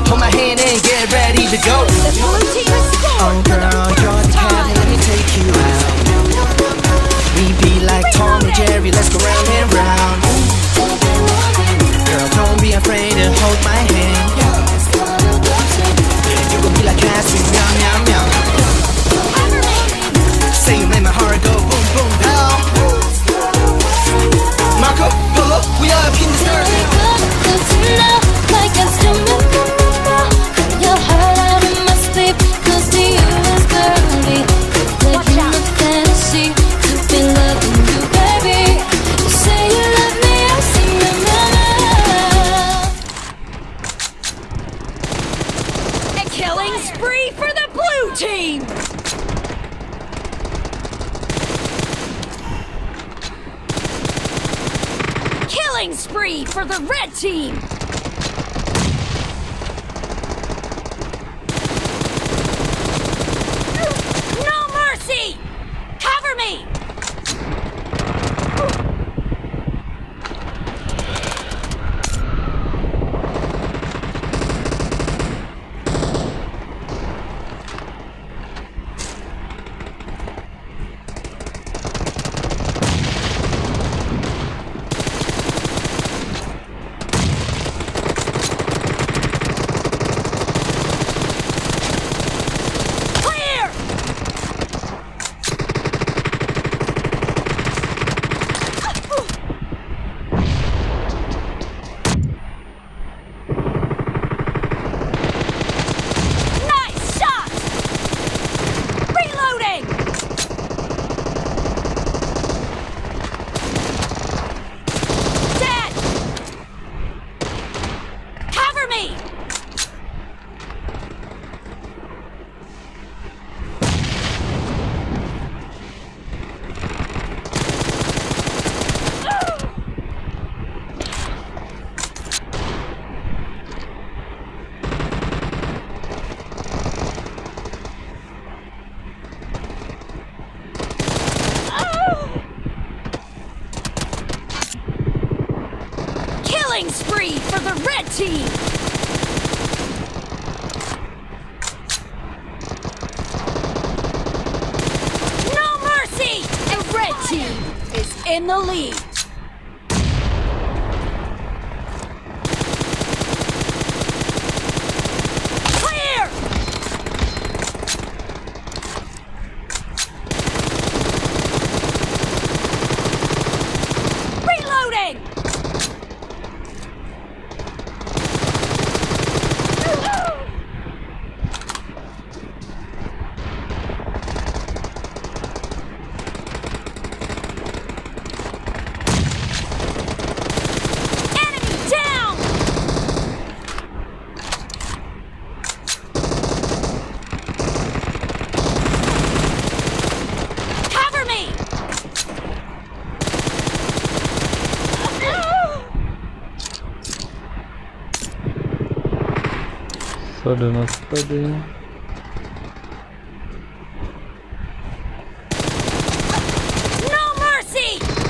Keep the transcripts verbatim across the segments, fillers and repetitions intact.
Hold my hand and get ready to go. The blue team is scored. Oh girl, you're the cat and let me take you out. We be like Tom and Jerry, let's go round and round. Girl, don't be afraid to hold my hand. You gon' be like Cassie, meow, meow, meow. Say you made my heart go boom, boom, down. Marco, Polo, we are in this earth. Like I still remember, your heart out in my sleep, close to you is girly. Like in the fantasy, to be loving you, baby. You say you love me, I see you now. A killing spree for the blue team. Killing spree for the red team. No mercy! Cover me! Killing spree for the red team! No mercy! The red team is in the lead. Clear! Reloading! Spada na spady. No mercy!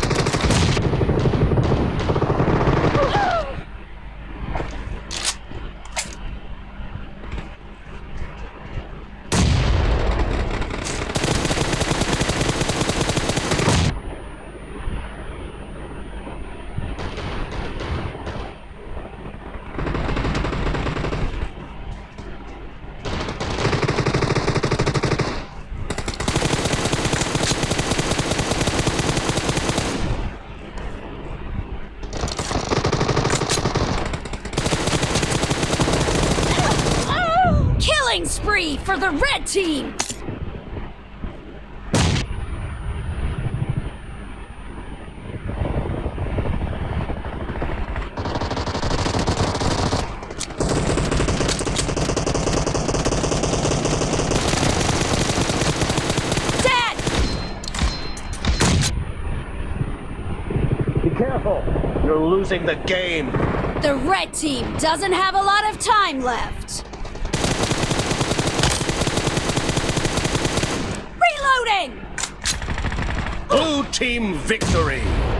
Killing spree for the red team! Dead! Be careful! You're losing the game! The red team doesn't have a lot of time left. Reloading! Blue team victory!